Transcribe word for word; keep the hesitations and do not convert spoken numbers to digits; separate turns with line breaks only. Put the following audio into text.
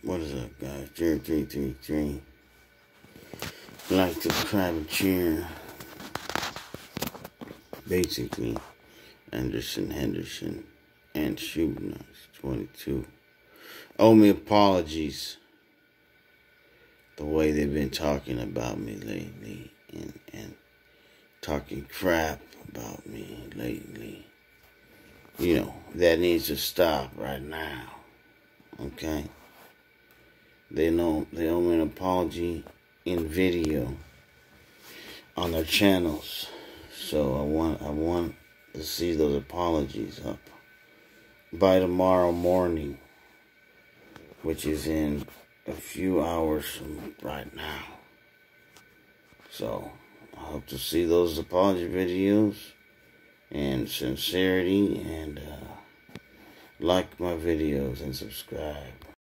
What is up, guys? Jerry three three three. Like, subscribe, and cheer. Basically, Anderson, Henderson, and Shooting twenty-two. Owe me apologies. The way they've been talking about me lately, and, and talking crap about me lately. You know, that needs to stop right now. Okay? They know they owe me an apology in video on their channels. So I want I want to see those apologies up by tomorrow morning, which is in a few hours from right now. So I hope to see those apology videos and sincerity, and uh, like my videos and subscribe.